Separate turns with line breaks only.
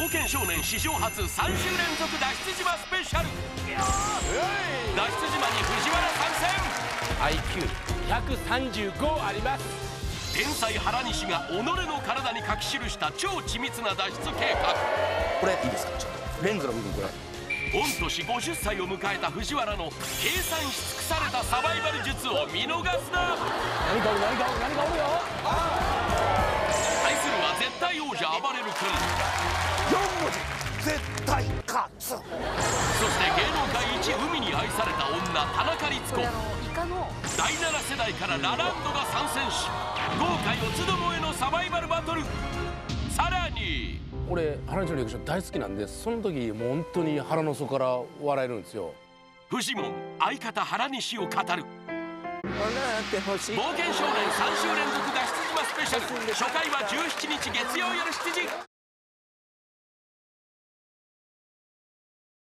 冒険少年史上初3週連続脱出島スペシャル。脱出島に藤原参戦。
IQ135 あります。
天才原西が己の体に書き記した超緻密な脱出計画。
これいいですか、ちょっとレンズの部分これ。
御年50歳を迎えた藤原の計算し尽くされたサバイバル術を見逃すな。
何かおるよ。
対するは絶対王者あばれる君。
4文字絶対勝つ。
そして芸能界一海に愛された女田中律子。第7世代からラランドが参戦し、豪華四つどもえのサバイバルバトル。さらに
俺原西のリアクション大好きなんで、その時もう本当に腹の底から笑えるんですよ。
フジモン相方原西を語る。冒険少年3週連続脱出島スペシャル、初回は17日月曜夜7時。